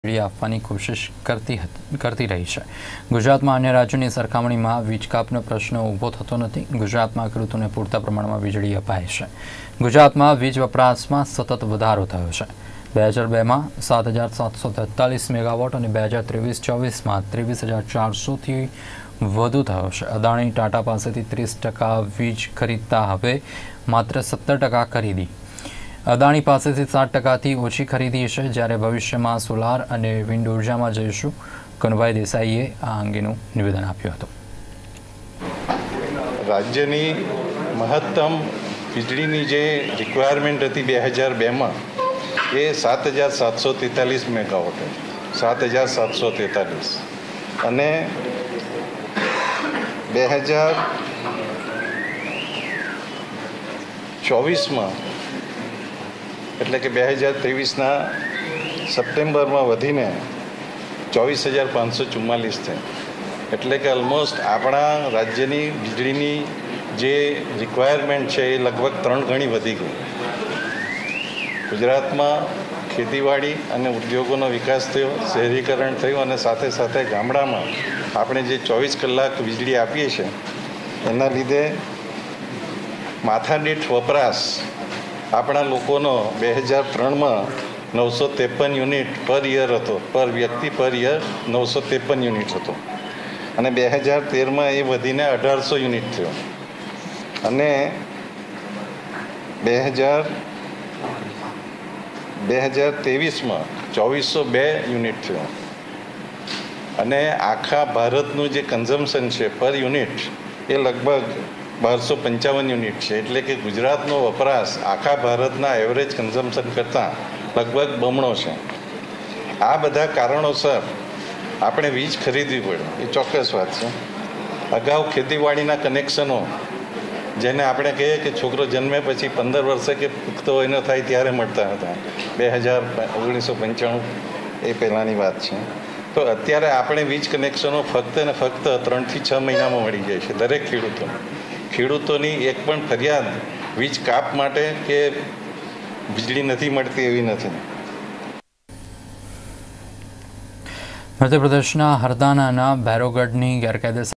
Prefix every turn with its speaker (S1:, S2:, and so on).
S1: આપવાની કોશિશ કરતી રહી છે। ગુજરાતમાં અન્ય રાજ્યોની સરખામણીમાં વીજ કાપનો પ્રશ્ન ઊભો થતો નથી। ગુજરાતમાં ખેડૂતોને પૂરતા પ્રમાણમાં વીજળી અપાય છે। ગુજરાતમાં વીજ વપરાશમાં સતત વધારો થયો છે। 2002માં 7,743 મેગાવોટ અને 2023-24માં 23,400થી વધુ થયો છે। અદાણી ટાટા પાસેથી 30% વીજ ખરીદતા હવે માત્ર 17% ખરીદી। અદાણી પાસેથી 7%થી ઓછી ખરીદી છે, જ્યારે ભવિષ્યમાં સોલાર અને વિન્ડ ઉર્જામાં જઈશું। કનુભાઈ દેસાઈએ આ અંગેનું નિવેદન આપ્યું હતું।
S2: રાજ્યની મહત્તમ વીજળીની જે રિક્વાયરમેન્ટ હતી 2002માં એ 7,743 મેગાવોટ હતી, 7,743 અને 2024માં એટલે કે 2023ના સપ્ટેમ્બરમાં વધીને 24,544 થઈ, એટલે કે ઓલમોસ્ટ આપણા રાજ્યની વીજળીની જે રિક્વાયરમેન્ટ છે એ લગભગ 3 ગણી વધી ગઈ। ગુજરાતમાં ખેતીવાડી અને ઉદ્યોગોનો વિકાસ થયો, શહેરીકરણ થયું અને સાથે સાથે ગામડામાં આપણે જે 24 કલાક વીજળી આપીએ છીએ એના લીધે માથાદીઠ વપરાશ આપણા લોકોનો 2003માં 953 યુનિટ પર યર હતો, પર વ્યક્તિ પર યર 953 યુનિટ હતો અને 2013માં એ વધીને 1800 યુનિટ થયો અને 2023માં 2402 યુનિટ થયો અને આખા ભારતનું જે કન્ઝમ્પશન છે પર યુનિટ એ લગભગ 1255 યુનિટ છે, એટલે કે ગુજરાતનો વપરાશ આખા ભારતના એવરેજ કન્ઝમ્પશન કરતાં લગભગ બમણો છે। આ બધા કારણોસર આપણે વીજ ખરીદવી પડે, એ ચોક્કસ વાત છે। અગાઉ ખેતીવાડીના કનેક્શનો જેને આપણે કહીએ કે છોકરો જન્મે પછી 15 વર્ષે કે પુખ્ત હોય ન થાય ત્યારે મળતા હતા, 1995 એ પહેલાંની વાત છે। તો અત્યારે આપણે વીજ કનેક્શનો ફક્ત ને ફક્ત 3 થી 6 મહિનામાં મળી જાય છે દરેક ખેડૂતોની એક પણ ફરિયાદ વીજ કાપ માટે કે વીજળી નથી મળતી એવી નથી।
S1: મધ્યપ્રદેશના હરદાનાના ભૈરોગઢની ગેરકાયદેસર